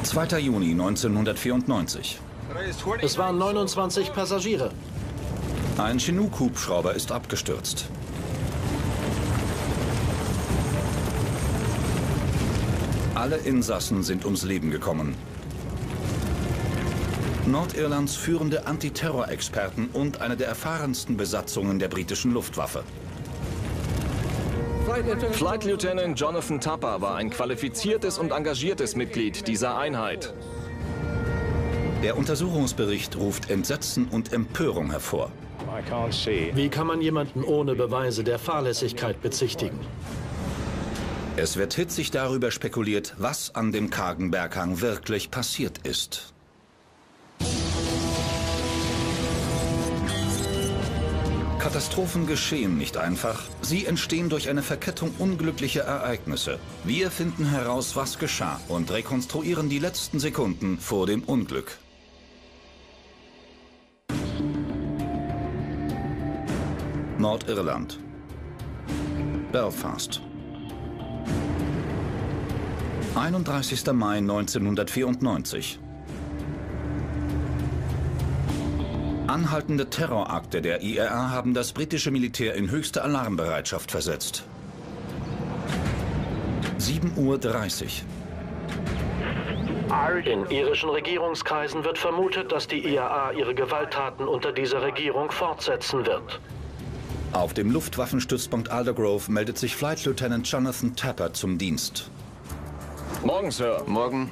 2. Juni 1994. Es waren 29 Passagiere. Ein Chinook-Hubschrauber ist abgestürzt. Alle Insassen sind ums Leben gekommen. Nordirlands führende Antiterrorexperten und eine der erfahrensten Besatzungen der britischen Luftwaffe. Flight Lieutenant Jonathan Tupper war ein qualifiziertes und engagiertes Mitglied dieser Einheit. Der Untersuchungsbericht ruft Entsetzen und Empörung hervor. Wie kann man jemanden ohne Beweise der Fahrlässigkeit bezichtigen? Es wird hitzig darüber spekuliert, was an dem kargen Berghang wirklich passiert ist. Katastrophen geschehen nicht einfach. Sie entstehen durch eine Verkettung unglücklicher Ereignisse. Wir finden heraus, was geschah und rekonstruieren die letzten Sekunden vor dem Unglück. Nordirland. Belfast. 31. Mai 1994. Anhaltende Terrorakte der IRA haben das britische Militär in höchste Alarmbereitschaft versetzt. 7:30 Uhr. In irischen Regierungskreisen wird vermutet, dass die IAA ihre Gewalttaten unter dieser Regierung fortsetzen wird. Auf dem Luftwaffenstützpunkt Aldergrove meldet sich Flight Lieutenant Jonathan Tupper zum Dienst. Morgen, Sir. Morgen.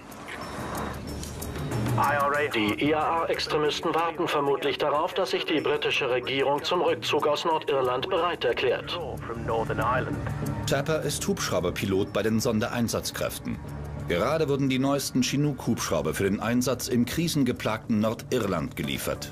Die IAA-Extremisten warten vermutlich darauf, dass sich die britische Regierung zum Rückzug aus Nordirland bereit erklärt. Tupper ist Hubschrauberpilot bei den Sondereinsatzkräften. Gerade wurden die neuesten Chinook-Hubschrauber für den Einsatz im krisengeplagten Nordirland geliefert.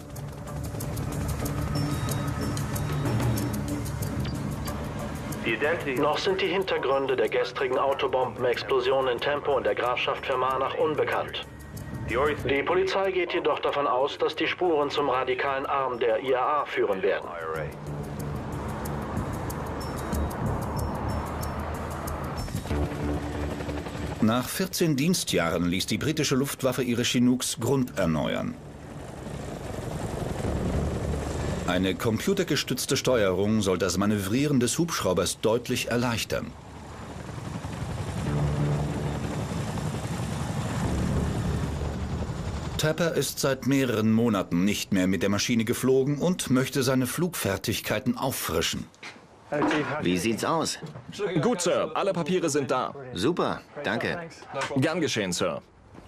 Noch sind die Hintergründe der gestrigen Autobombenexplosion in Tempo in der Grafschaft Fermanagh unbekannt. Die Polizei geht jedoch davon aus, dass die Spuren zum radikalen Arm der IAA führen werden. Nach 14 Dienstjahren ließ die britische Luftwaffe ihre Chinooks grunderneuern. Eine computergestützte Steuerung soll das Manövrieren des Hubschraubers deutlich erleichtern. Tupper ist seit mehreren Monaten nicht mehr mit der Maschine geflogen und möchte seine Flugfertigkeiten auffrischen. Wie sieht's aus? Gut, Sir. Alle Papiere sind da. Super, danke. Gern geschehen, Sir.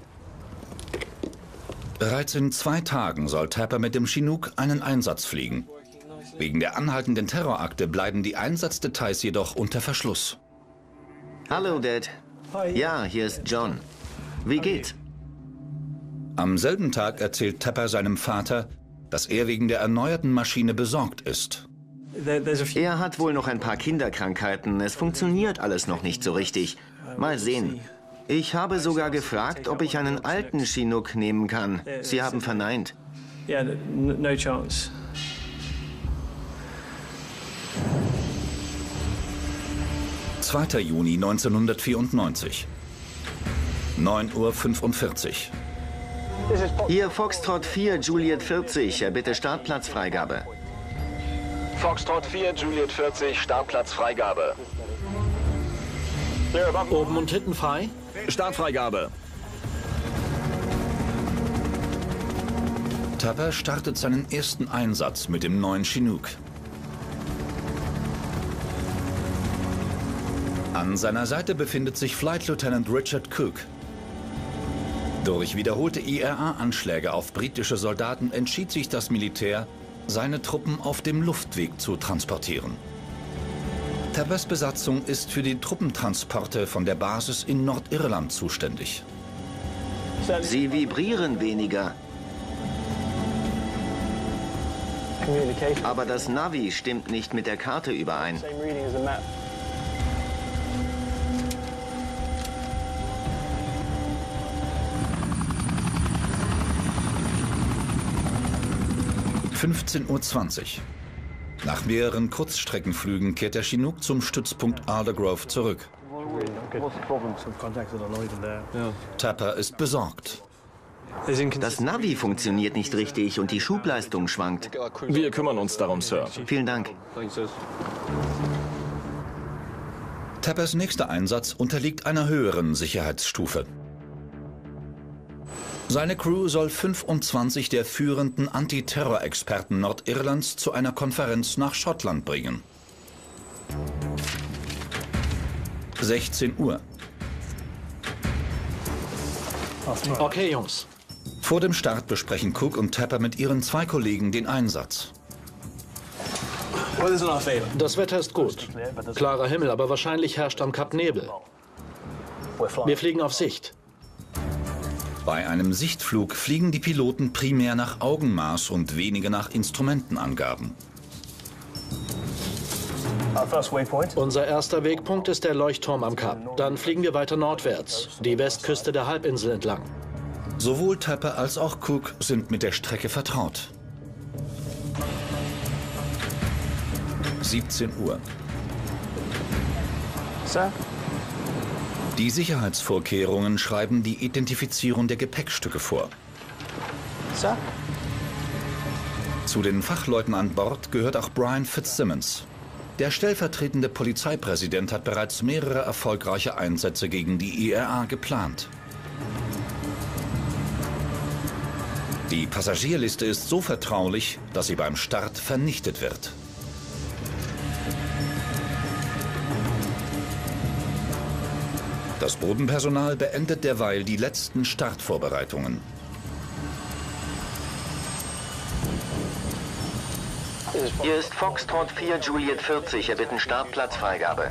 Bereits in 2 Tagen soll Tupper mit dem Chinook einen Einsatz fliegen. Wegen der anhaltenden Terrorakte bleiben die Einsatzdetails jedoch unter Verschluss. Hallo, Dad. Ja, hier ist John. Wie geht's? Am selben Tag erzählt Tupper seinem Vater, dass er wegen der erneuerten Maschine besorgt ist. Er hat wohl noch ein paar Kinderkrankheiten. Es funktioniert alles noch nicht so richtig. Mal sehen. Ich habe sogar gefragt, ob ich einen alten Chinook nehmen kann. Sie haben verneint. No chance. »2. Juni 1994. 9:45 Uhr. Hier Foxtrot 4, Juliet 40. Bitte Startplatzfreigabe. Foxtrot 4, Juliet 40, Startplatzfreigabe. Oben und hinten frei? Startfreigabe. Tupper startet seinen ersten Einsatz mit dem neuen Chinook. An seiner Seite befindet sich Flight Lieutenant Richard Cook. Durch wiederholte IRA-Anschläge auf britische Soldaten entschied sich das Militär, seine Truppen auf dem Luftweg zu transportieren. Tuppers Besatzung ist für die Truppentransporte von der Basis in Nordirland zuständig. Sie vibrieren weniger. Aber das Navi stimmt nicht mit der Karte überein. Same reading as a map. (15:20 Uhr). Nach mehreren Kurzstreckenflügen kehrt der Chinook zum Stützpunkt Aldergrove zurück. Tapper ist besorgt. Das Navi funktioniert nicht richtig und die Schubleistung schwankt. Wir kümmern uns darum, Sir. Vielen Dank. Tappers nächster Einsatz unterliegt einer höheren Sicherheitsstufe. Seine Crew soll 25 der führenden Antiterror-Experten Nordirlands zu einer Konferenz nach Schottland bringen. 16 Uhr. Okay, Jungs. Vor dem Start besprechen Cook und Tapper mit ihren 2 Kollegen den Einsatz. Das Wetter ist gut. Klarer Himmel, aber wahrscheinlich herrscht am Kap Nebel. Wir fliegen auf Sicht. Bei einem Sichtflug fliegen die Piloten primär nach Augenmaß und weniger nach Instrumentenangaben. Unser erster Wegpunkt ist der Leuchtturm am Kap. Dann fliegen wir weiter nordwärts, die Westküste der Halbinsel entlang. Sowohl Tapper als auch Cook sind mit der Strecke vertraut. 17 Uhr. Sir? Die Sicherheitsvorkehrungen schreiben die Identifizierung der Gepäckstücke vor. Sir? Zu den Fachleuten an Bord gehört auch Brian Fitzsimmons. Der stellvertretende Polizeipräsident hat bereits mehrere erfolgreiche Einsätze gegen die IRA geplant. Die Passagierliste ist so vertraulich, dass sie beim Start vernichtet wird. Das Bodenpersonal beendet derweil die letzten Startvorbereitungen. Hier ist Foxtrot 4 Juliet 40, erbitten Startplatzfreigabe.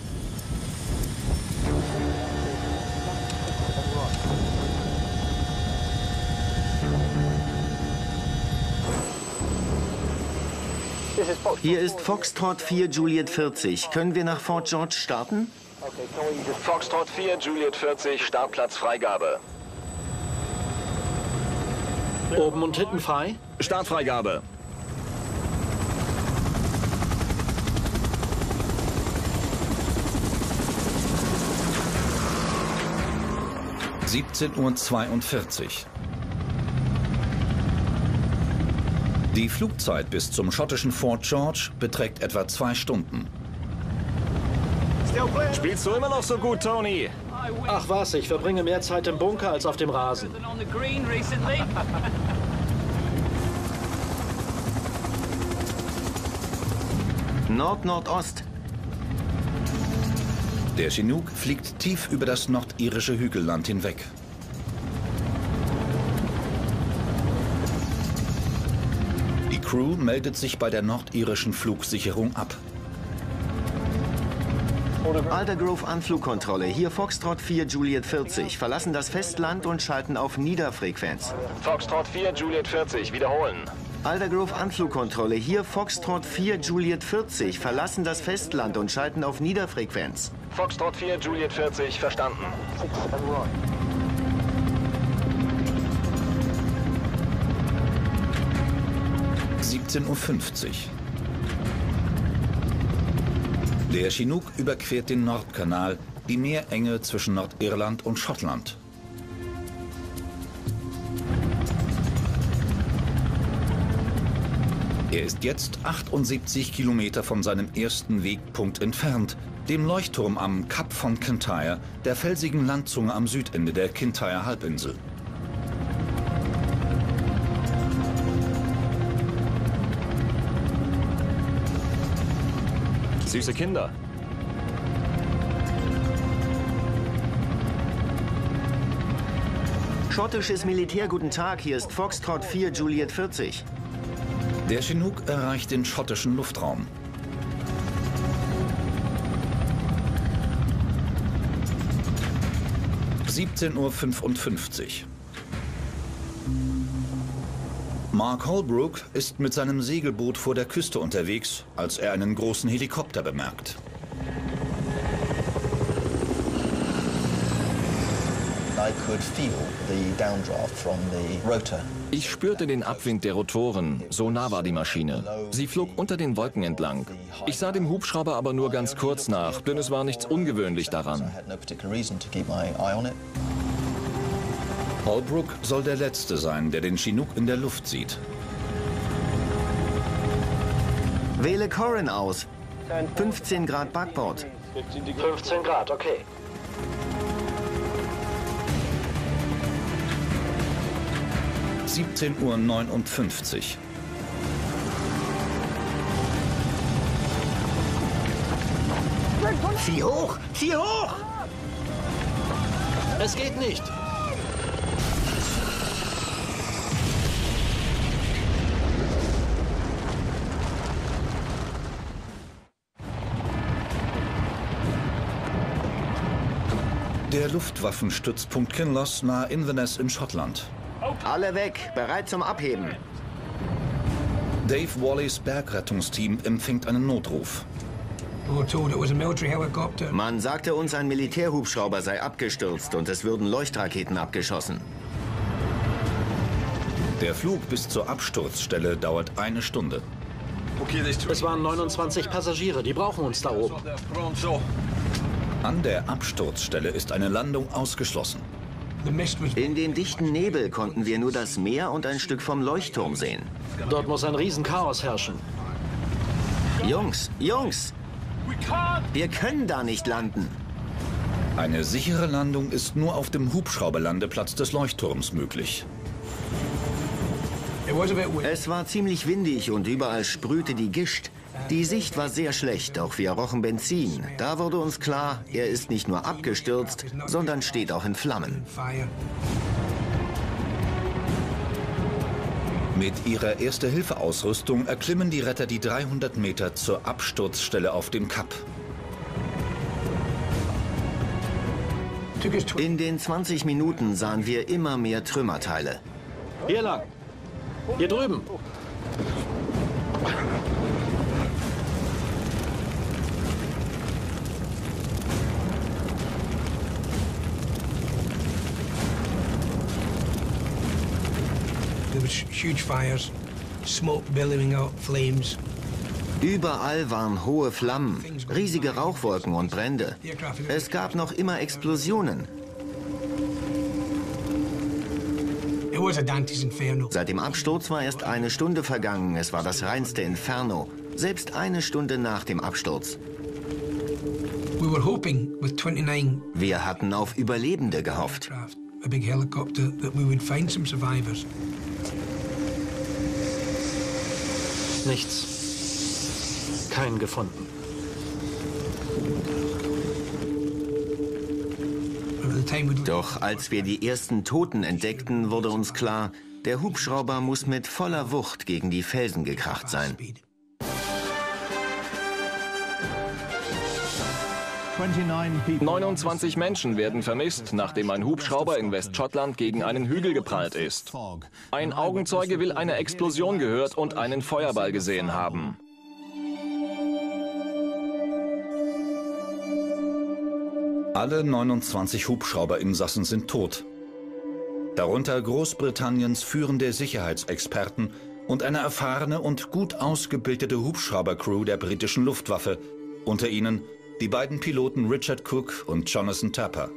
Hier ist Foxtrot 4 Juliet 40. Können wir nach Fort George starten? Foxtrot 4, Juliet 40, Startplatzfreigabe. Oben und hinten frei? Startfreigabe. (17:42 Uhr). Die Flugzeit bis zum schottischen Fort George beträgt etwa 2 Stunden. Spielst du immer noch so gut, Tony? Ach was, ich verbringe mehr Zeit im Bunker als auf dem Rasen. Nord-Nordost. Der Chinook fliegt tief über das nordirische Hügelland hinweg. Die Crew meldet sich bei der nordirischen Flugsicherung ab. Aldergrove Anflugkontrolle. Hier Foxtrot 4 Juliet 40. Verlassen das Festland und schalten auf Niederfrequenz. Foxtrot 4, Juliet 40, wiederholen. Aldergrove Anflugkontrolle. Hier Foxtrot 4 Juliet 40. Verlassen das Festland und schalten auf Niederfrequenz. Foxtrot 4, Juliet 40, verstanden. (17:50 Uhr). Der Chinook überquert den Nordkanal, die Meerenge zwischen Nordirland und Schottland. Er ist jetzt 78 Kilometer von seinem ersten Wegpunkt entfernt, dem Leuchtturm am Kap von Kintyre, der felsigen Landzunge am Südende der Kintyre-Halbinsel. Süße Kinder. Schottisches Militär, guten Tag. Hier ist Foxtrot 4 Juliet 40. Der Chinook erreicht den schottischen Luftraum. (17:55 Uhr). Mark Holbrook ist mit seinem Segelboot vor der Küste unterwegs, als er einen großen Helikopter bemerkt. Ich spürte den Abwind der Rotoren, so nah war die Maschine. Sie flog unter den Wolken entlang. Ich sah dem Hubschrauber aber nur ganz kurz nach, denn es war nichts ungewöhnlich daran. Holbrook soll der Letzte sein, der den Chinook in der Luft sieht. Wähle Corrin aus. 15 Grad Backbord. 15 Grad, okay. Uhr 59. Zieh hoch! Zieh hoch! Es geht nicht. Der Luftwaffenstützpunkt Kinloss nahe Inverness in Schottland. Alle weg, bereit zum Abheben. Dave Wallys Bergrettungsteam empfängt einen Notruf. Man sagte uns, ein Militärhubschrauber sei abgestürzt und es würden Leuchtraketen abgeschossen. Der Flug bis zur Absturzstelle dauert 1 Stunde. Es waren 29 Passagiere, die brauchen uns da oben. An der Absturzstelle ist eine Landung ausgeschlossen. In dem dichten Nebel konnten wir nur das Meer und ein Stück vom Leuchtturm sehen. Dort muss ein Riesenchaos herrschen. Jungs, Jungs! Wir können da nicht landen. Eine sichere Landung ist nur auf dem Hubschrauberlandeplatz des Leuchtturms möglich. Es war ziemlich windig und überall sprühte die Gischt. Die Sicht war sehr schlecht, auch wir rochen Benzin. Da wurde uns klar, er ist nicht nur abgestürzt, sondern steht auch in Flammen. Mit ihrer Erste-Hilfe-Ausrüstung erklimmen die Retter die 300 Meter zur Absturzstelle auf dem Kap. In den 20 Minuten sahen wir immer mehr Trümmerteile. Hier lang. Hier drüben. There was huge fires, smoke billowing out, flames. Überall waren hohe Flammen, riesige Rauchwolken und Brände. Es gab noch immer Explosionen. It was a Dante's Inferno. Seit dem Absturz war erst 1 Stunde vergangen. Es war das reinste Inferno. Selbst 1 Stunde nach dem Absturz. We were hoping with 29 Wir hatten auf Überlebende gehofft. aircraft, a big helicopter, that we would find some survivors. Nichts. Keinen gefunden. Doch als wir die ersten Toten entdeckten, wurde uns klar, der Hubschrauber muss mit voller Wucht gegen die Felsen gekracht sein. 29 Menschen werden vermisst, nachdem ein Hubschrauber in Westschottland gegen einen Hügel geprallt ist. Ein Augenzeuge will eine Explosion gehört und einen Feuerball gesehen haben. Alle 29 Hubschrauberinsassen sind tot. Darunter Großbritanniens führende Sicherheitsexperten und eine erfahrene und gut ausgebildete Hubschraubercrew der britischen Luftwaffe, unter ihnen die beiden Piloten Richard Cook und Jonathan Tapper.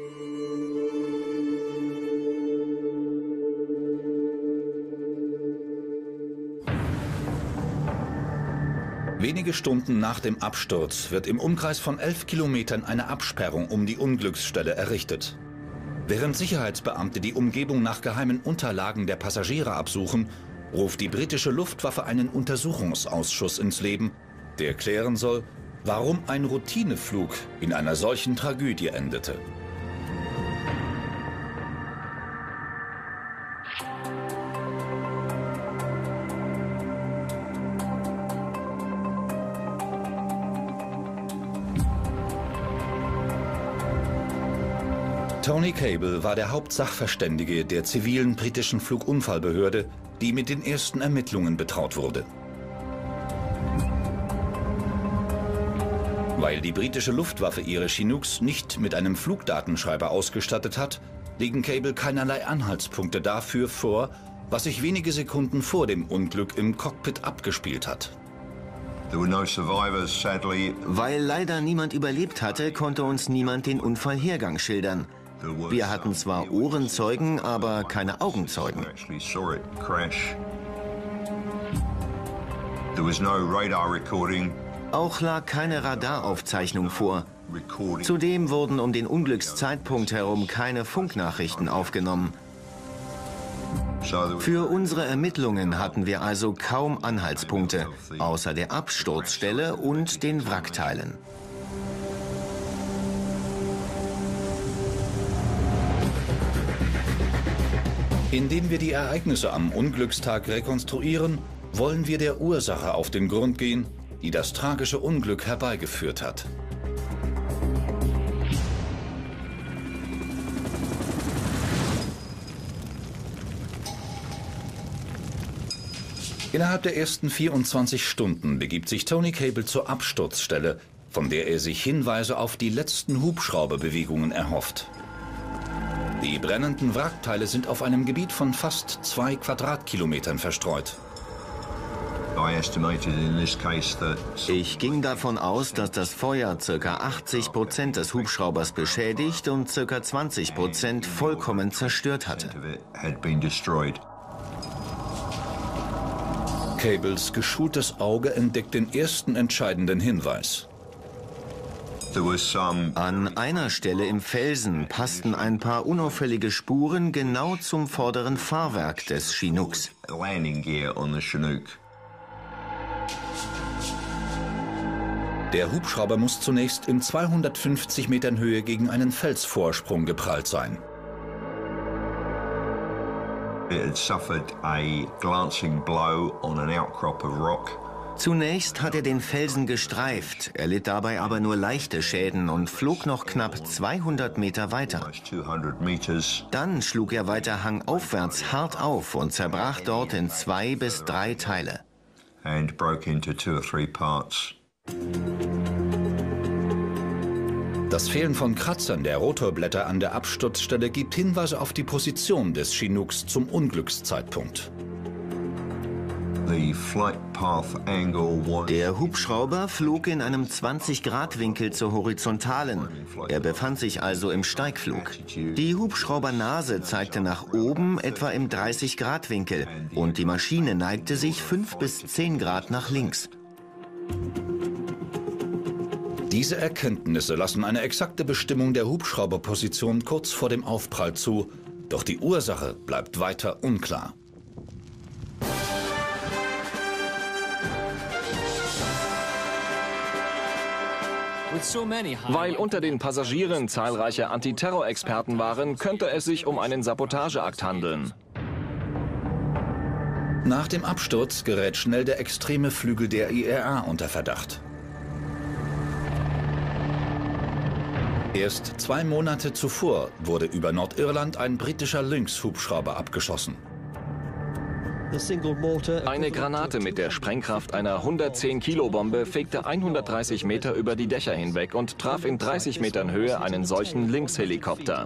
Wenige Stunden nach dem Absturz wird im Umkreis von 11 Kilometern eine Absperrung um die Unglücksstelle errichtet. Während Sicherheitsbeamte die Umgebung nach geheimen Unterlagen der Passagiere absuchen, ruft die britische Luftwaffe einen Untersuchungsausschuss ins Leben, der klären soll, warum ein Routineflug in einer solchen Tragödie endete. Tony Cable war der Hauptsachverständige der zivilen britischen Flugunfallbehörde, die mit den ersten Ermittlungen betraut wurde. Weil die britische Luftwaffe ihre Chinooks nicht mit einem Flugdatenschreiber ausgestattet hat, legen Cable keinerlei Anhaltspunkte dafür vor, was sich wenige Sekunden vor dem Unglück im Cockpit abgespielt hat. Weil leider niemand überlebt hatte, konnte uns niemand den Unfallhergang schildern. Wir hatten zwar Ohrenzeugen, aber keine Augenzeugen. Auch lag keine Radaraufzeichnung vor. Zudem wurden um den Unglückszeitpunkt herum keine Funknachrichten aufgenommen. Für unsere Ermittlungen hatten wir also kaum Anhaltspunkte, außer der Absturzstelle und den Wrackteilen. Indem wir die Ereignisse am Unglückstag rekonstruieren, wollen wir der Ursache auf den Grund gehen, die das tragische Unglück herbeigeführt hat. Innerhalb der ersten 24 Stunden begibt sich Tony Cable zur Absturzstelle, von der er sich Hinweise auf die letzten Hubschrauberbewegungen erhofft. Die brennenden Wrackteile sind auf einem Gebiet von fast 2 Quadratkilometern verstreut. Ich ging davon aus, dass das Feuer ca. 80% des Hubschraubers beschädigt und ca. 20% vollkommen zerstört hatte. Cables geschultes Auge entdeckt den ersten entscheidenden Hinweis. An einer Stelle im Felsen passten ein paar unauffällige Spuren genau zum vorderen Fahrwerk des Chinooks. Der Hubschrauber muss zunächst in 250 Metern Höhe gegen einen Felsvorsprung geprallt sein. Zunächst hat er den Felsen gestreift, er litt dabei aber nur leichte Schäden und flog noch knapp 200 Meter weiter. Dann schlug er weiter hangaufwärts hart auf und zerbrach dort in 2 bis 3 Teile. Das Fehlen von Kratzern der Rotorblätter an der Absturzstelle gibt Hinweise auf die Position des Chinooks zum Unglückszeitpunkt. Der Hubschrauber flog in einem 20-Grad-Winkel zur Horizontalen. Er befand sich also im Steigflug. Die Hubschraubernase zeigte nach oben etwa im 30-Grad-Winkel und die Maschine neigte sich 5 bis 10 Grad nach links. Diese Erkenntnisse lassen eine exakte Bestimmung der Hubschrauberposition kurz vor dem Aufprall zu, doch die Ursache bleibt weiter unklar. Weil unter den Passagieren zahlreiche Antiterrorexperten waren, könnte es sich um einen Sabotageakt handeln. Nach dem Absturz gerät schnell der extreme Flügel der IRA unter Verdacht. Erst 2 Monate zuvor wurde über Nordirland ein britischer Lynx-Hubschrauber abgeschossen. Eine Granate mit der Sprengkraft einer 110-Kilo-Bombe fegte 130 Meter über die Dächer hinweg und traf in 30 Metern Höhe einen solchen Lynx-Helikopter.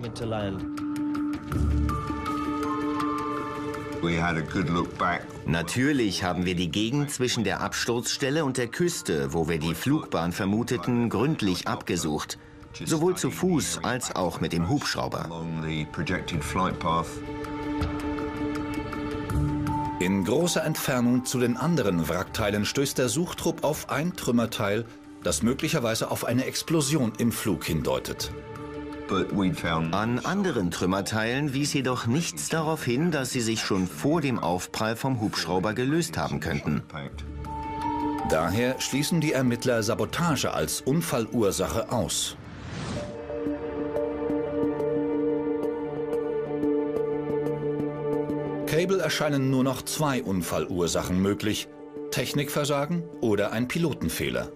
Natürlich haben wir die Gegend zwischen der Absturzstelle und der Küste, wo wir die Flugbahn vermuteten, gründlich abgesucht. Sowohl zu Fuß als auch mit dem Hubschrauber. In großer Entfernung zu den anderen Wrackteilen stößt der Suchtrupp auf ein Trümmerteil, das möglicherweise auf eine Explosion im Flug hindeutet. An anderen Trümmerteilen wies jedoch nichts darauf hin, dass sie sich schon vor dem Aufprall vom Hubschrauber gelöst haben könnten. Daher schließen die Ermittler Sabotage als Unfallursache aus. Cable erscheinen nur noch 2 Unfallursachen möglich: Technikversagen oder ein Pilotenfehler.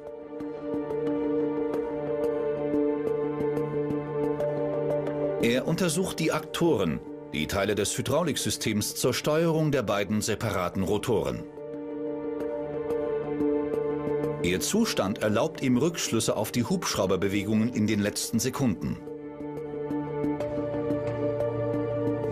Er untersucht die Aktoren, die Teile des Hydrauliksystems zur Steuerung der beiden separaten Rotoren. Ihr Zustand erlaubt ihm Rückschlüsse auf die Hubschrauberbewegungen in den letzten Sekunden.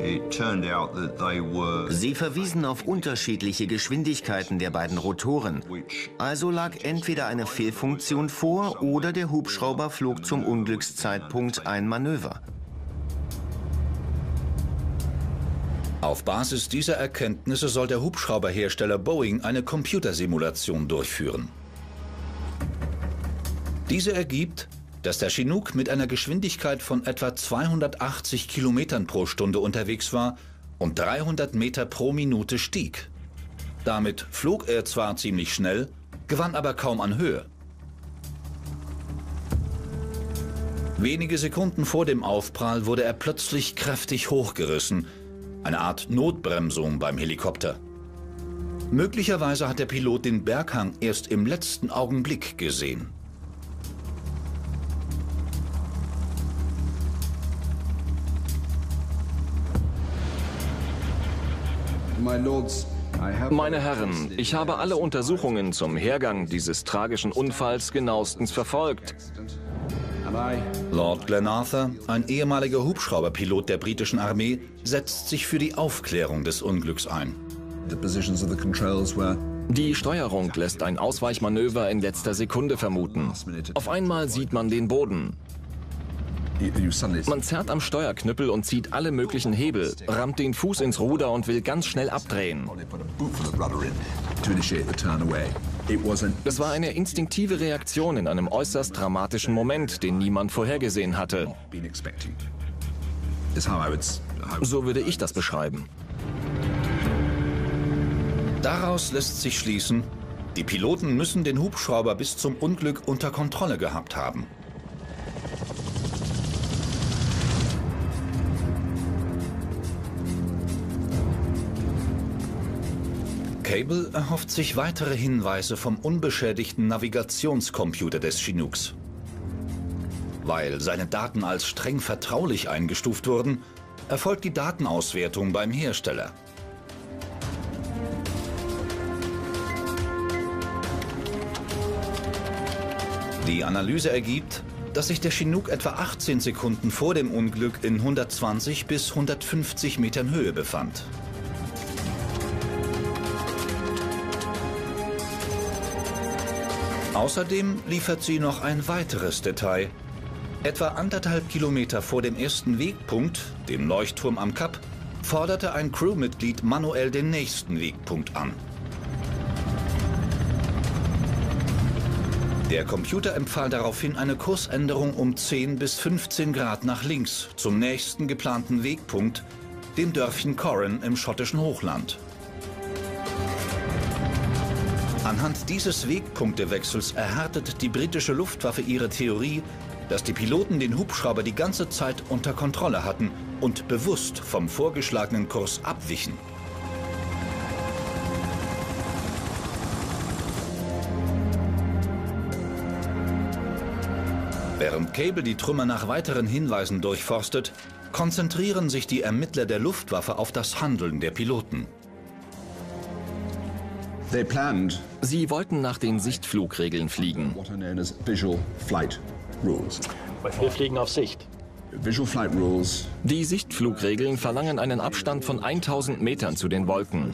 Sie verwiesen auf unterschiedliche Geschwindigkeiten der beiden Rotoren. Also lag entweder eine Fehlfunktion vor oder der Hubschrauber flog zum Unglückszeitpunkt ein Manöver. Auf Basis dieser Erkenntnisse soll der Hubschrauberhersteller Boeing eine Computersimulation durchführen. Diese ergibt, dass der Chinook mit einer Geschwindigkeit von etwa 280 Kilometern pro Stunde unterwegs war und 300 Meter pro Minute stieg. Damit flog er zwar ziemlich schnell, gewann aber kaum an Höhe. Wenige Sekunden vor dem Aufprall wurde er plötzlich kräftig hochgerissen, eine Art Notbremsung beim Helikopter. Möglicherweise hat der Pilot den Berghang erst im letzten Augenblick gesehen. Meine Herren, ich habe alle Untersuchungen zum Hergang dieses tragischen Unfalls genauestens verfolgt. Lord Glenarthur, ein ehemaliger Hubschrauberpilot der britischen Armee, setzt sich für die Aufklärung des Unglücks ein. Die Steuerung lässt ein Ausweichmanöver in letzter Sekunde vermuten. Auf einmal sieht man den Boden. Man zerrt am Steuerknüppel und zieht alle möglichen Hebel, rammt den Fuß ins Ruder und will ganz schnell abdrehen. Es war eine instinktive Reaktion in einem äußerst dramatischen Moment, den niemand vorhergesehen hatte. So würde ich das beschreiben. Daraus lässt sich schließen, die Piloten müssen den Hubschrauber bis zum Unglück unter Kontrolle gehabt haben. Cable erhofft sich weitere Hinweise vom unbeschädigten Navigationscomputer des Chinooks. Weil seine Daten als streng vertraulich eingestuft wurden, erfolgt die Datenauswertung beim Hersteller. Die Analyse ergibt, dass sich der Chinook etwa 18 Sekunden vor dem Unglück in 120 bis 150 Metern Höhe befand. Außerdem liefert sie noch ein weiteres Detail. Etwa 1,5 Kilometer vor dem ersten Wegpunkt, dem Leuchtturm am Kap, forderte ein Crewmitglied manuell den nächsten Wegpunkt an. Der Computer empfahl daraufhin eine Kursänderung um 10 bis 15 Grad nach links zum nächsten geplanten Wegpunkt, dem Dörfchen Corran im schottischen Hochland. Anhand dieses Wegpunktewechsels erhärtet die britische Luftwaffe ihre Theorie, dass die Piloten den Hubschrauber die ganze Zeit unter Kontrolle hatten und bewusst vom vorgeschlagenen Kurs abwichen. Während Cable die Trümmer nach weiteren Hinweisen durchforstet, konzentrieren sich die Ermittler der Luftwaffe auf das Handeln der Piloten. Sie wollten nach den Sichtflugregeln fliegen. Wir fliegen auf Sicht. Die Sichtflugregeln verlangen einen Abstand von 1000 Metern zu den Wolken.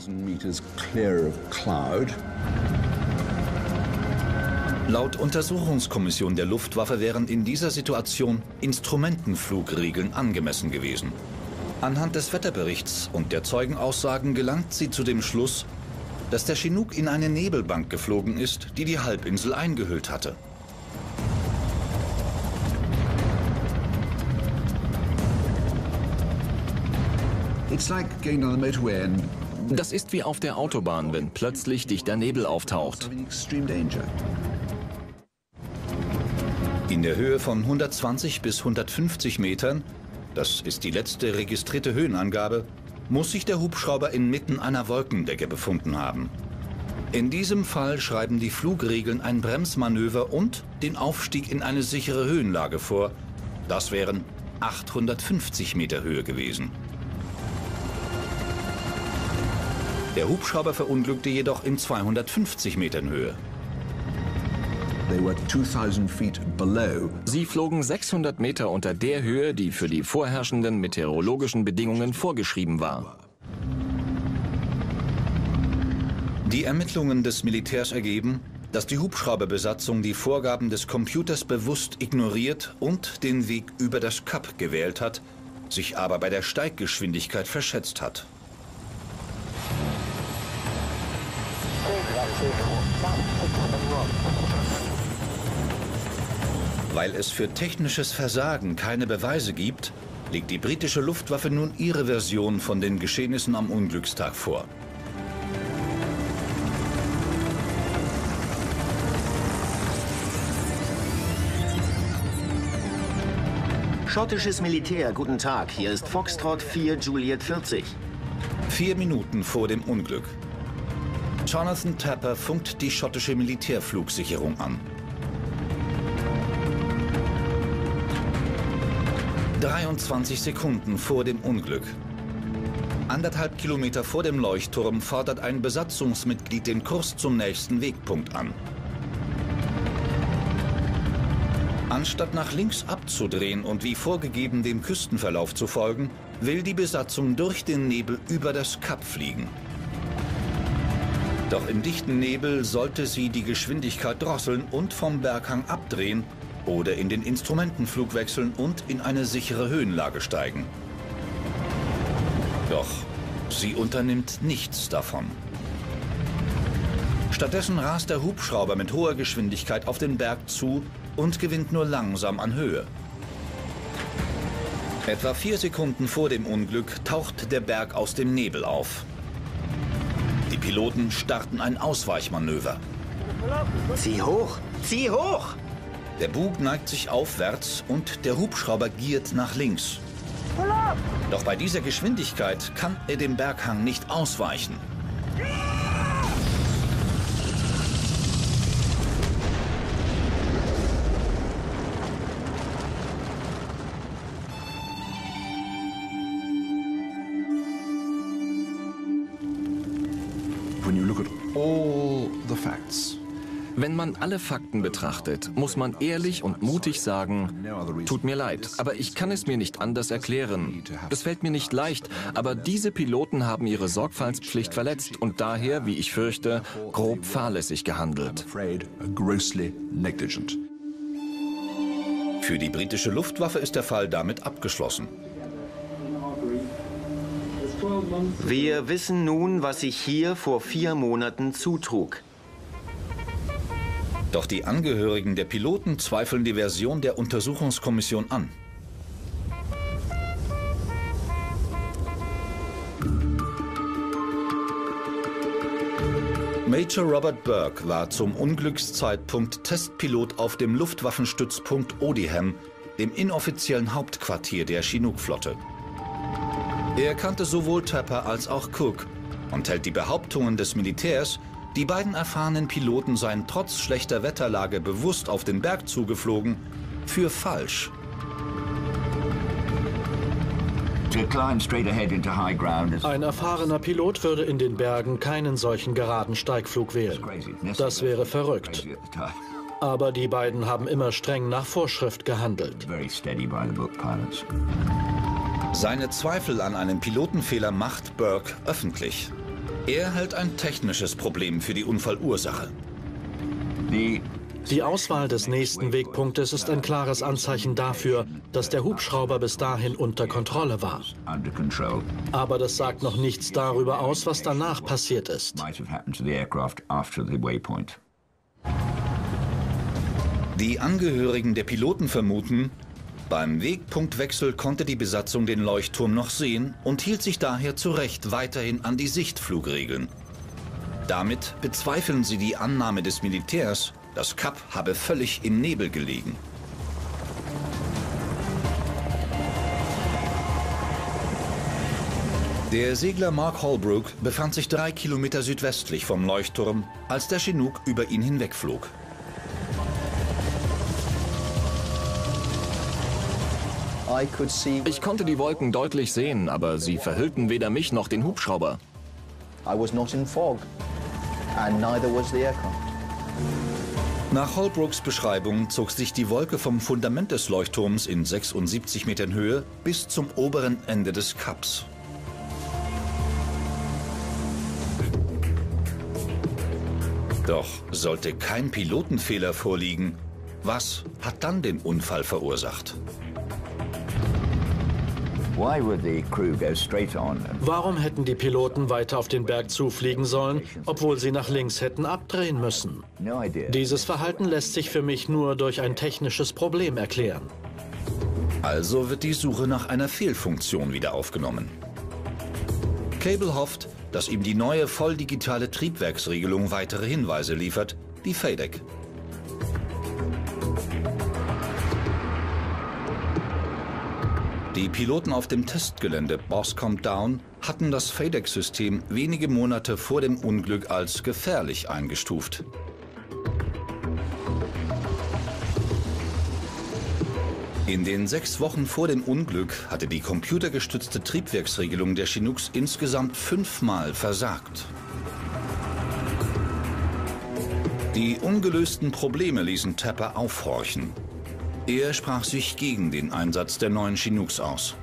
Laut Untersuchungskommission der Luftwaffe wären in dieser Situation Instrumentenflugregeln angemessen gewesen. Anhand des Wetterberichts und der Zeugenaussagen gelangt sie zu dem Schluss, dass der Chinook in eine Nebelbank geflogen ist, die die Halbinsel eingehüllt hatte. Das ist wie auf der Autobahn, wenn plötzlich dichter Nebel auftaucht. In der Höhe von 120 bis 150 Metern, das ist die letzte registrierte Höhenangabe, muss sich der Hubschrauber inmitten einer Wolkendecke befunden haben. In diesem Fall schreiben die Flugregeln ein Bremsmanöver und den Aufstieg in eine sichere Höhenlage vor. Das wären 850 Meter Höhe gewesen. Der Hubschrauber verunglückte jedoch in 250 Metern Höhe. Sie flogen 600 Meter unter der Höhe, die für die vorherrschenden meteorologischen Bedingungen vorgeschrieben war. Die Ermittlungen des Militärs ergeben, dass die Hubschrauberbesatzung die Vorgaben des Computers bewusst ignoriert und den Weg über das Kap gewählt hat, sich aber bei der Steiggeschwindigkeit verschätzt hat. Weil es für technisches Versagen keine Beweise gibt, legt die britische Luftwaffe nun ihre Version von den Geschehnissen am Unglückstag vor. Schottisches Militär, guten Tag. Hier ist Foxtrot 4 Juliet 40. 4 Minuten vor dem Unglück. Jonathan Tapper funkt die schottische Militärflugsicherung an. 23 Sekunden vor dem Unglück. 1,5 Kilometer vor dem Leuchtturm fordert ein Besatzungsmitglied den Kurs zum nächsten Wegpunkt an. Anstatt nach links abzudrehen und wie vorgegeben dem Küstenverlauf zu folgen, will die Besatzung durch den Nebel über das Kap fliegen. Doch im dichten Nebel sollte sie die Geschwindigkeit drosseln und vom Berghang abdrehen oder in den Instrumentenflug wechseln und in eine sichere Höhenlage steigen. Doch sie unternimmt nichts davon. Stattdessen rast der Hubschrauber mit hoher Geschwindigkeit auf den Berg zu und gewinnt nur langsam an Höhe. Etwa 4 Sekunden vor dem Unglück taucht der Berg aus dem Nebel auf. Die Piloten starten ein Ausweichmanöver. Zieh hoch! Zieh hoch! Der Bug neigt sich aufwärts und der Hubschrauber giert nach links. Doch bei dieser Geschwindigkeit kann er dem Berghang nicht ausweichen. Wenn man alle Fakten betrachtet, muss man ehrlich und mutig sagen, tut mir leid, aber ich kann es mir nicht anders erklären. Es fällt mir nicht leicht, aber diese Piloten haben ihre Sorgfaltspflicht verletzt und daher, wie ich fürchte, grob fahrlässig gehandelt. Für die britische Luftwaffe ist der Fall damit abgeschlossen. Wir wissen nun, was sich hier vor 4 Monaten zutrug. Doch die Angehörigen der Piloten zweifeln die Version der Untersuchungskommission an. Major Robert Burke war zum Unglückszeitpunkt Testpilot auf dem Luftwaffenstützpunkt Odiham, dem inoffiziellen Hauptquartier der Chinook-Flotte. Er kannte sowohl Tapper als auch Cook und hält die Behauptungen des Militärs, die beiden erfahrenen Piloten seien trotz schlechter Wetterlage bewusst auf den Berg zugeflogen, für falsch. Ein erfahrener Pilot würde in den Bergen keinen solchen geraden Steigflug wählen. Das wäre verrückt. Aber die beiden haben immer streng nach Vorschrift gehandelt. Seine Zweifel an einem Pilotenfehler macht Burke öffentlich. Er hält ein technisches Problem für die Unfallursache. Die Auswahl des nächsten Wegpunktes ist ein klares Anzeichen dafür, dass der Hubschrauber bis dahin unter Kontrolle war. Aber das sagt noch nichts darüber aus, was danach passiert ist. Die Angehörigen der Piloten vermuten, beim Wegpunktwechsel konnte die Besatzung den Leuchtturm noch sehen und hielt sich daher zu Recht weiterhin an die Sichtflugregeln. Damit bezweifeln sie die Annahme des Militärs, das Kap habe völlig im Nebel gelegen. Der Segler Mark Holbrook befand sich 3 Kilometer südwestlich vom Leuchtturm, als der Chinook über ihn hinwegflog. Ich konnte die Wolken deutlich sehen, aber sie verhüllten weder mich noch den Hubschrauber. Nach Holbrooks Beschreibung zog sich die Wolke vom Fundament des Leuchtturms in 76 Metern Höhe bis zum oberen Ende des Kaps. Doch sollte kein Pilotenfehler vorliegen, was hat dann den Unfall verursacht? Warum hätten die Piloten weiter auf den Berg zufliegen sollen, obwohl sie nach links hätten abdrehen müssen? Dieses Verhalten lässt sich für mich nur durch ein technisches Problem erklären. Also wird die Suche nach einer Fehlfunktion wieder aufgenommen. Cable hofft, dass ihm die neue volldigitale Triebwerksregelung weitere Hinweise liefert, die FADEC. Die Piloten auf dem Testgelände Boscombe Down hatten das FADEC-System wenige Monate vor dem Unglück als gefährlich eingestuft. In den 6 Wochen vor dem Unglück hatte die computergestützte Triebwerksregelung der Chinooks insgesamt 5-mal versagt. Die ungelösten Probleme ließen Tapper aufhorchen. Er sprach sich gegen den Einsatz der neuen Chinooks aus.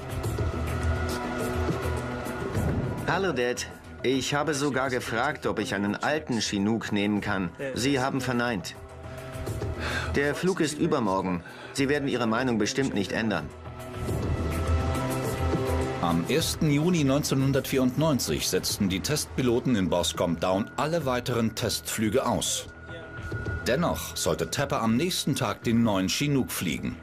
Hallo, Dad. Ich habe sogar gefragt, ob ich einen alten Chinook nehmen kann. Sie haben verneint. Der Flug ist übermorgen. Sie werden Ihre Meinung bestimmt nicht ändern. Am 1. Juni 1994 setzten die Testpiloten in Boscombe Down alle weiteren Testflüge aus. Dennoch sollte Tapper am nächsten Tag den neuen Chinook fliegen.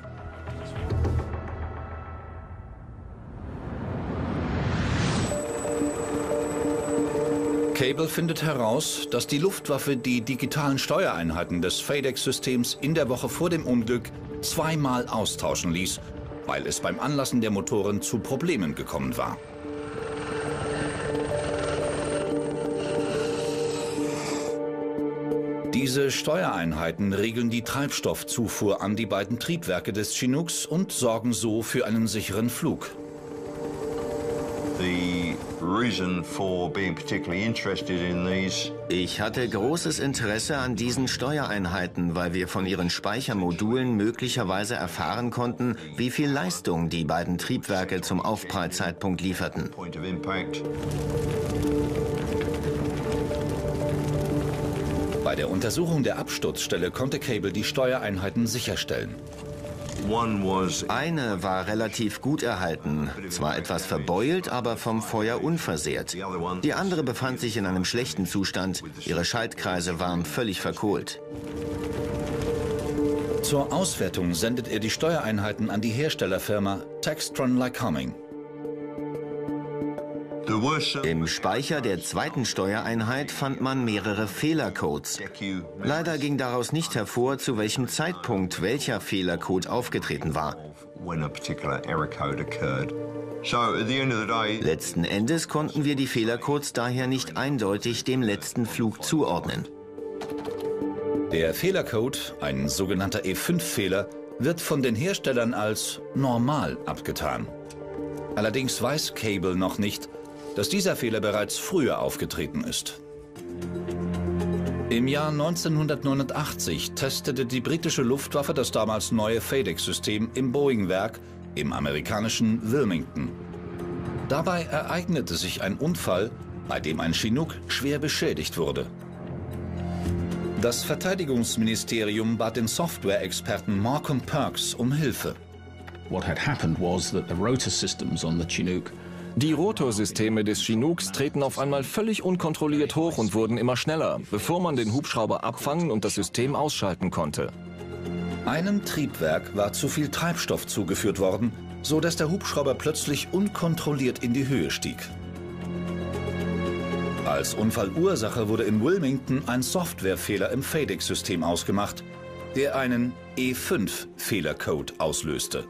Cable findet heraus, dass die Luftwaffe die digitalen Steuereinheiten des FADEC-Systems in der Woche vor dem Unglück 2-mal austauschen ließ, weil es beim Anlassen der Motoren zu Problemen gekommen war. Diese Steuereinheiten regeln die Treibstoffzufuhr an die beiden Triebwerke des Chinooks und sorgen so für einen sicheren Flug. Ich hatte großes Interesse an diesen Steuereinheiten, weil wir von ihren Speichermodulen möglicherweise erfahren konnten, wie viel Leistung die beiden Triebwerke zum Aufprallzeitpunkt lieferten. Bei der Untersuchung der Absturzstelle konnte Cable die Steuereinheiten sicherstellen. Eine war relativ gut erhalten, zwar etwas verbeult, aber vom Feuer unversehrt. Die andere befand sich in einem schlechten Zustand, ihre Schaltkreise waren völlig verkohlt. Zur Auswertung sendet er die Steuereinheiten an die Herstellerfirma Textron-Lycoming. Im Speicher der zweiten Steuereinheit fand man mehrere Fehlercodes. Leider ging daraus nicht hervor, zu welchem Zeitpunkt welcher Fehlercode aufgetreten war. Letzten Endes konnten wir die Fehlercodes daher nicht eindeutig dem letzten Flug zuordnen. Der Fehlercode, ein sogenannter E5-Fehler, wird von den Herstellern als normal abgetan. Allerdings weiß Cable noch nicht, dass dieser Fehler bereits früher aufgetreten ist. Im Jahr 1989 testete die britische Luftwaffe das damals neue FADEC-System im Boeing-Werk im amerikanischen Wilmington. Dabei ereignete sich ein Unfall, bei dem ein Chinook schwer beschädigt wurde. Das Verteidigungsministerium bat den Software-Experten Markham Perks um Hilfe. What had happened was that the rotor systems on the Chinook. Die Rotorsysteme des Chinooks treten auf einmal völlig unkontrolliert hoch und wurden immer schneller, bevor man den Hubschrauber abfangen und das System ausschalten konnte. Einem Triebwerk war zu viel Treibstoff zugeführt worden, so dass der Hubschrauber plötzlich unkontrolliert in die Höhe stieg. Als Unfallursache wurde in Wilmington ein Softwarefehler im FADEC-System ausgemacht, der einen E5-Fehlercode auslöste.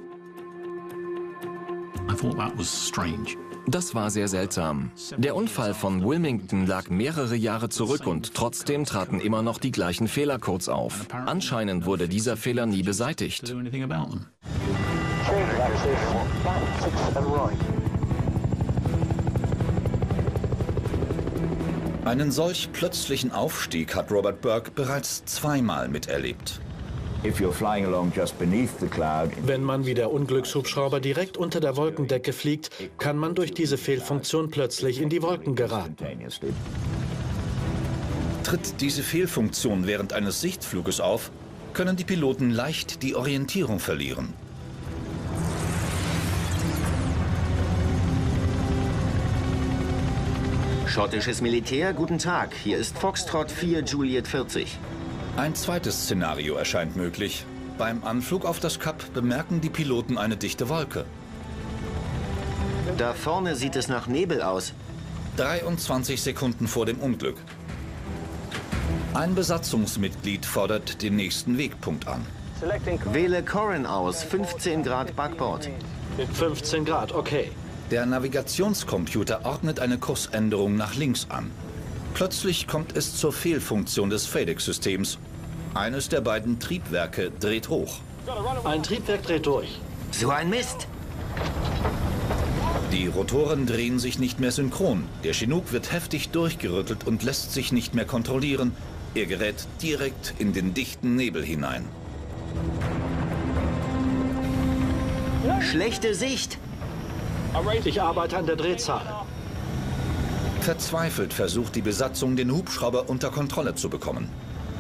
I thought that was strange. Das war sehr seltsam. Der Unfall von Wilmington lag mehrere Jahre zurück und trotzdem traten immer noch die gleichen Fehlercodes auf. Anscheinend wurde dieser Fehler nie beseitigt. Einen solch plötzlichen Aufstieg hat Robert Burke bereits zweimal miterlebt. Wenn man wie der Unglückshubschrauber direkt unter der Wolkendecke fliegt, kann man durch diese Fehlfunktion plötzlich in die Wolken geraten. Tritt diese Fehlfunktion während eines Sichtfluges auf, können die Piloten leicht die Orientierung verlieren. Schottisches Militär, guten Tag. Hier ist Foxtrot 4 Juliet 40. Ein zweites Szenario erscheint möglich. Beim Anflug auf das Kap bemerken die Piloten eine dichte Wolke. Da vorne sieht es nach Nebel aus. 23 Sekunden vor dem Unglück. Ein Besatzungsmitglied fordert den nächsten Wegpunkt an. Wähle Corrin aus, 15 Grad Backbord. 15 Grad, okay. Der Navigationscomputer ordnet eine Kursänderung nach links an. Plötzlich kommt es zur Fehlfunktion des FADEC-Systems. Eines der beiden Triebwerke dreht hoch. Ein Triebwerk dreht durch. So ein Mist! Die Rotoren drehen sich nicht mehr synchron. Der Chinook wird heftig durchgerüttelt und lässt sich nicht mehr kontrollieren. Er gerät direkt in den dichten Nebel hinein. Schlechte Sicht! Ich arbeite an der Drehzahl. Verzweifelt versucht die Besatzung, den Hubschrauber unter Kontrolle zu bekommen.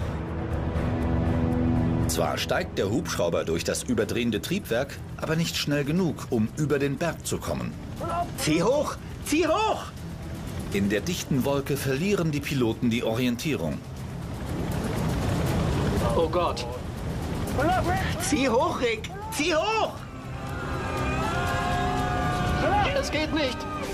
Zwar steigt der Hubschrauber durch das überdrehende Triebwerk, aber nicht schnell genug, um über den Berg zu kommen. Zieh hoch! Zieh hoch! In der dichten Wolke verlieren die Piloten die Orientierung. Oh Gott! Zieh hoch, Rick! Zieh hoch! Es geht nicht!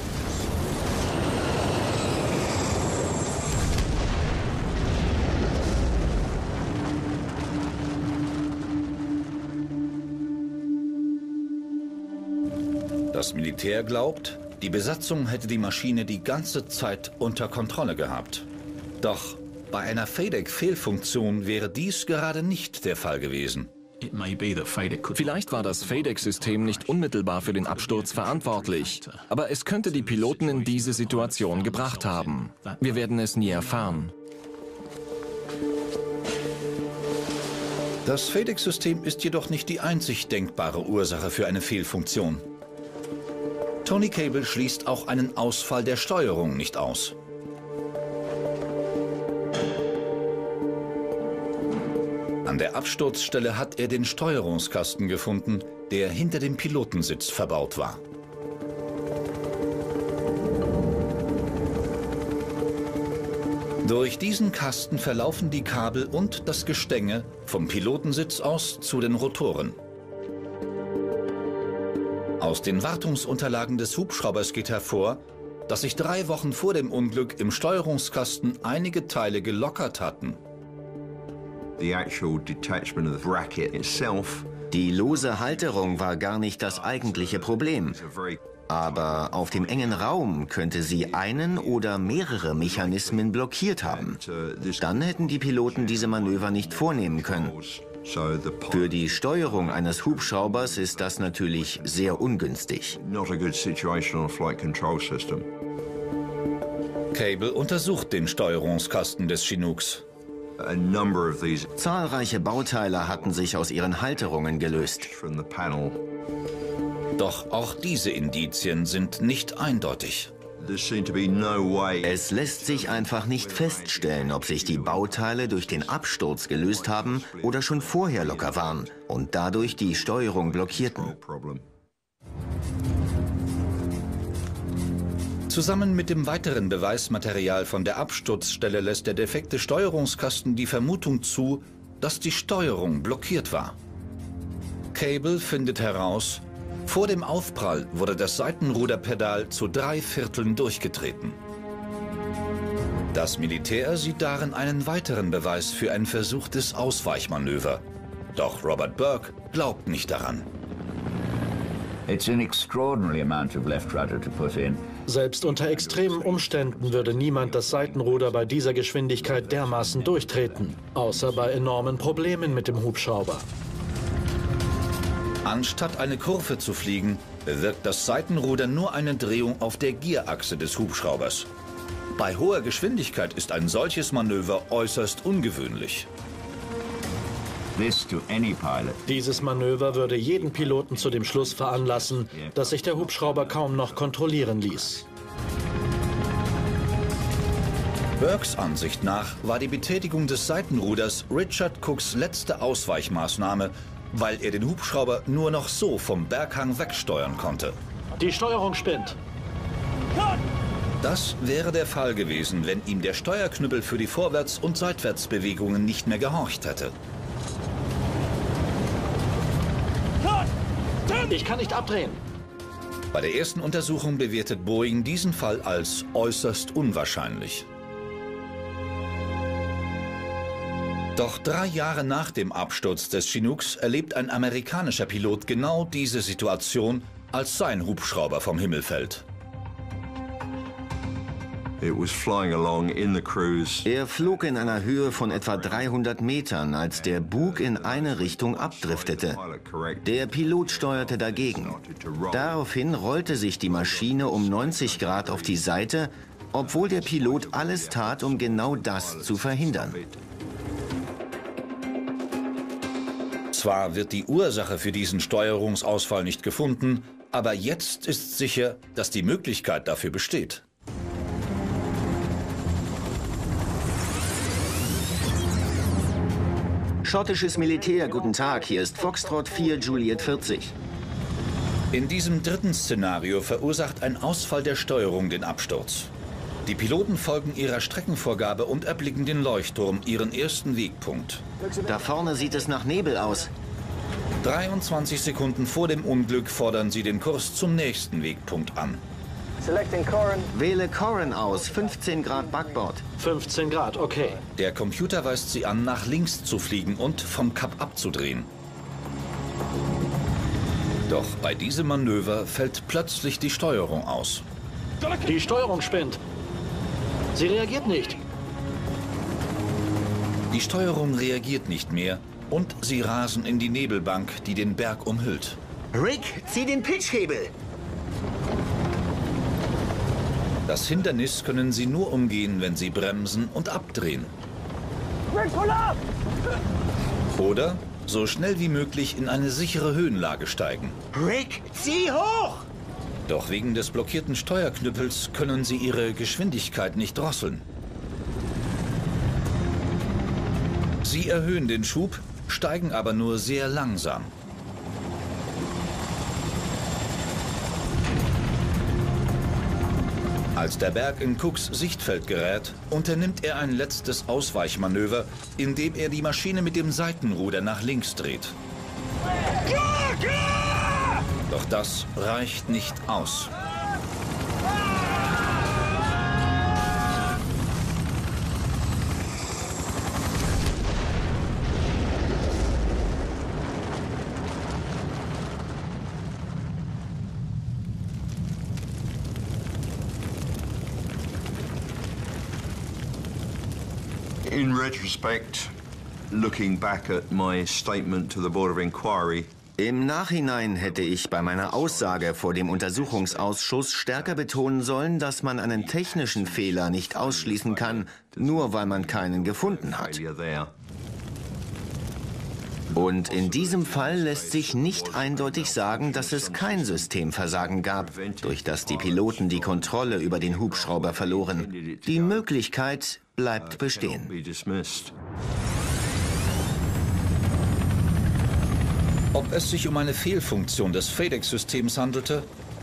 Das Militär glaubt, die Besatzung hätte die Maschine die ganze Zeit unter Kontrolle gehabt. Doch bei einer FADEC-Fehlfunktion wäre dies gerade nicht der Fall gewesen. Vielleicht war das FADEC-System nicht unmittelbar für den Absturz verantwortlich, aber es könnte die Piloten in diese Situation gebracht haben. Wir werden es nie erfahren. Das FADEC-System ist jedoch nicht die einzig denkbare Ursache für eine Fehlfunktion. Tony Cable schließt auch einen Ausfall der Steuerung nicht aus. An der Absturzstelle hat er den Steuerungskasten gefunden, der hinter dem Pilotensitz verbaut war. Durch diesen Kasten verlaufen die Kabel und das Gestänge vom Pilotensitz aus zu den Rotoren. Aus den Wartungsunterlagen des Hubschraubers geht hervor, dass sich 3 Wochen vor dem Unglück im Steuerungskasten einige Teile gelockert hatten. Die lose Halterung war gar nicht das eigentliche Problem. Aber auf dem engen Raum könnte sie einen oder mehrere Mechanismen blockiert haben. Dann hätten die Piloten diese Manöver nicht vornehmen können. Für die Steuerung eines Hubschraubers ist das natürlich sehr ungünstig. Cable untersucht den Steuerungskasten des Chinooks. Zahlreiche Bauteile hatten sich aus ihren Halterungen gelöst. Doch auch diese Indizien sind nicht eindeutig. Es lässt sich einfach nicht feststellen, ob sich die Bauteile durch den Absturz gelöst haben oder schon vorher locker waren und dadurch die Steuerung blockierten. Zusammen mit dem weiteren Beweismaterial von der Absturzstelle lässt der defekte Steuerungskasten die Vermutung zu, dass die Steuerung blockiert war. Cable findet heraus, vor dem Aufprall wurde das Seitenruderpedal zu 3/4 durchgetreten. Das Militär sieht darin einen weiteren Beweis für ein versuchtes Ausweichmanöver. Doch Robert Burke glaubt nicht daran. Selbst unter extremen Umständen würde niemand das Seitenruder bei dieser Geschwindigkeit dermaßen durchtreten, außer bei enormen Problemen mit dem Hubschrauber. Anstatt eine Kurve zu fliegen, bewirkt das Seitenruder nur eine Drehung auf der Gierachse des Hubschraubers. Bei hoher Geschwindigkeit ist ein solches Manöver äußerst ungewöhnlich. Dieses Manöver würde jeden Piloten zu dem Schluss veranlassen, dass sich der Hubschrauber kaum noch kontrollieren ließ. Burkes Ansicht nach war die Betätigung des Seitenruders Richard Cooks letzte Ausweichmaßnahme, weil er den Hubschrauber nur noch so vom Berghang wegsteuern konnte. Die Steuerung spinnt. Das wäre der Fall gewesen, wenn ihm der Steuerknüppel für die Vorwärts- und Seitwärtsbewegungen nicht mehr gehorcht hätte. Ich kann nicht abdrehen. Bei der ersten Untersuchung bewertet Boeing diesen Fall als äußerst unwahrscheinlich. Doch 3 Jahre nach dem Absturz des Chinooks erlebt ein amerikanischer Pilot genau diese Situation, als sein Hubschrauber vom Himmel fällt. Er flog in einer Höhe von etwa 300 Metern, als der Bug in eine Richtung abdriftete. Der Pilot steuerte dagegen. Daraufhin rollte sich die Maschine um 90 Grad auf die Seite, obwohl der Pilot alles tat, um genau das zu verhindern. Zwar wird die Ursache für diesen Steuerungsausfall nicht gefunden, aber jetzt ist sicher, dass die Möglichkeit dafür besteht. Schottisches Militär, guten Tag, hier ist Foxtrot 4 Juliet 40. In diesem dritten Szenario verursacht ein Ausfall der Steuerung den Absturz. Die Piloten folgen ihrer Streckenvorgabe und erblicken den Leuchtturm, ihren ersten Wegpunkt. Da vorne sieht es nach Nebel aus. 23 Sekunden vor dem Unglück fordern sie den Kurs zum nächsten Wegpunkt an. Wähle Corrin aus, 15 Grad Backbord. 15 Grad, okay. Der Computer weist sie an, nach links zu fliegen und vom Kap abzudrehen. Doch bei diesem Manöver fällt plötzlich die Steuerung aus. Die Steuerung spinnt. Sie reagiert nicht. Die Steuerung reagiert nicht mehr und sie rasen in die Nebelbank, die den Berg umhüllt. Rick, zieh den Pitchhebel! Das Hindernis können sie nur umgehen, wenn sie bremsen und abdrehen. Oder so schnell wie möglich in eine sichere Höhenlage steigen. Rick, zieh hoch! Doch wegen des blockierten Steuerknüppels können sie ihre Geschwindigkeit nicht drosseln. Sie erhöhen den Schub, steigen aber nur sehr langsam. Als der Berg in Cooks Sichtfeld gerät, unternimmt er ein letztes Ausweichmanöver, indem er die Maschine mit dem Seitenruder nach links dreht. Doch das reicht nicht aus. In retrospect, looking back at my statement to the Board of Inquiry, Im Nachhinein hätte ich bei meiner Aussage vor dem Untersuchungsausschuss stärker betonen sollen, dass man einen technischen Fehler nicht ausschließen kann, nur weil man keinen gefunden hat. Und in diesem Fall lässt sich nicht eindeutig sagen, dass es kein Systemversagen gab, durch das die Piloten die Kontrolle über den Hubschrauber verloren. Die Möglichkeit bleibt bestehen. Ob es sich um eine Fehlfunktion des FedEx-Systems handelte?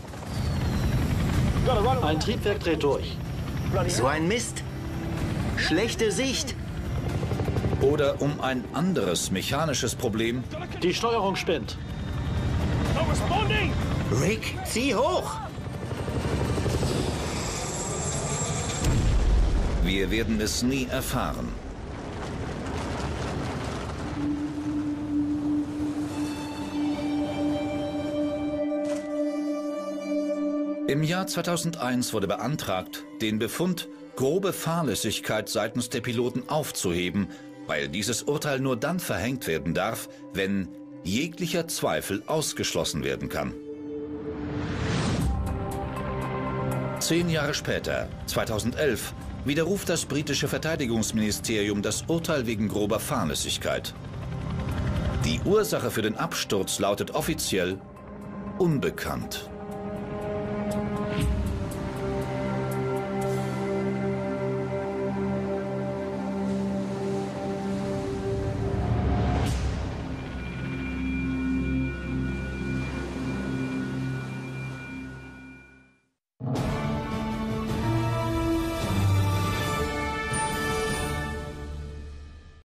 Ein Triebwerk dreht durch. So ein Mist! Schlechte Sicht! Oder um ein anderes mechanisches Problem? Die Steuerung spinnt. Rick, zieh hoch! Wir werden es nie erfahren. Im Jahr 2001 wurde beantragt, den Befund grobe Fahrlässigkeit seitens der Piloten aufzuheben, weil dieses Urteil nur dann verhängt werden darf, wenn jeglicher Zweifel ausgeschlossen werden kann. 10 Jahre später, 2011, widerruft das britische Verteidigungsministerium das Urteil wegen grober Fahrlässigkeit. Die Ursache für den Absturz lautet offiziell unbekannt.